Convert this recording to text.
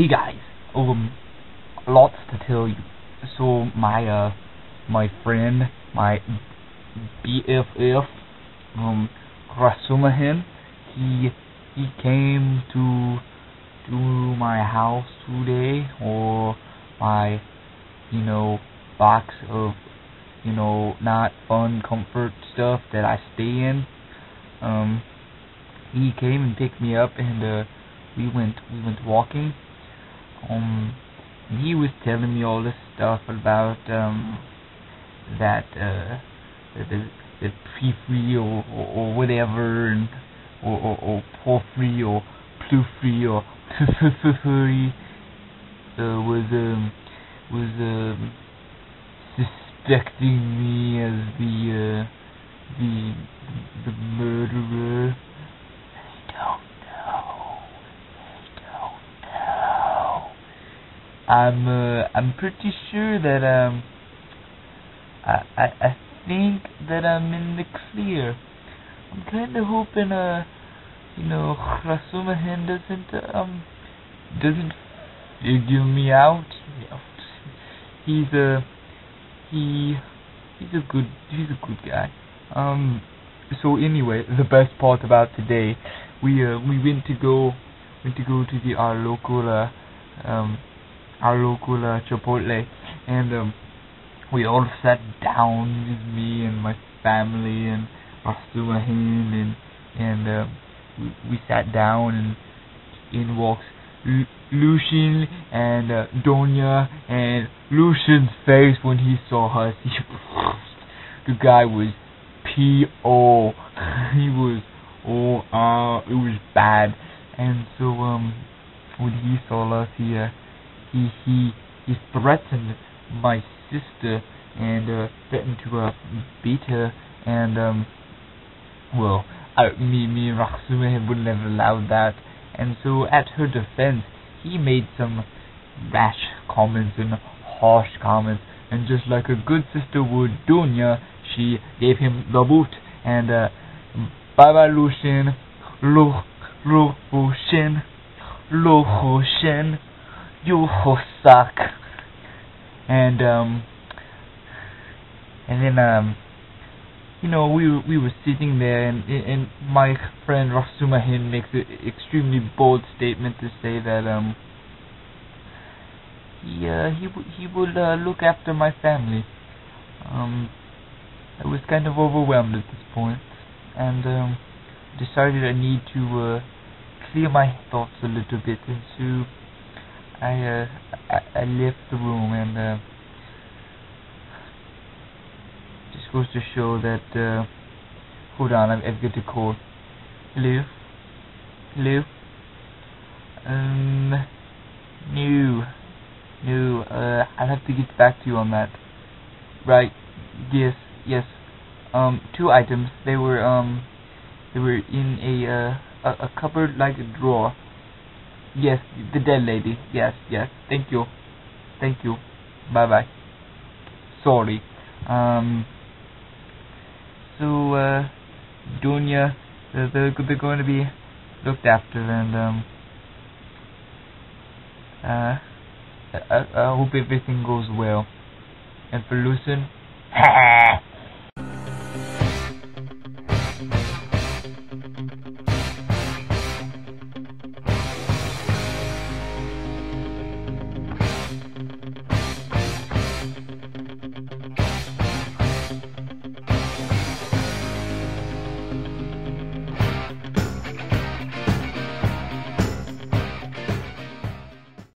Hey guys, lots to tell you. So my friend, my BFF, Rasumahin, he came to my house today, or my box of not fun comfort stuff that I stay in. He came and picked me up, and we went walking. And he was telling me all this stuff about that the pre-free or whatever, and or porphyry or plufree or free was suspecting me as the murderer. They don't know. I'm pretty sure that I think that I'm in the clear. I'm kinda hoping Rasumahin doesn't figure me out. He's a good guy. So anyway, the best part about today, we went to go to our local Chipotle, and we all sat down, with me and my family and Rasumahin, and we sat down, and in walks Lucian and Donya, and Lucian's face when he saw us, the guy was P.O. He was it was bad. And so when he saw us, he threatened my sister, and threatened to beat her, and me and Rasumahin wouldn't have allowed that. And so at her defense, he made some rash comments and harsh comments, and just like a good sister would, Dunya, she gave him the boot, and bye bye Lucian, Lucian, you suck. And then we were sitting there, and my friend Rasumahin makes an extremely bold statement to say that he would look after my family. I was kind of overwhelmed at this point, and decided I need to clear my thoughts a little bit, and so I left the room, and just goes to show that hold on, I've got a call. Hello? No, I'll have to get back to you on that. Right, yes, 2 items. They were in a cupboard, like a drawer. Yes, the dead lady. Yes, thank you, bye bye. Sorry. So Dunya, they're going to be looked after, and I hope everything goes well. And for Lucien,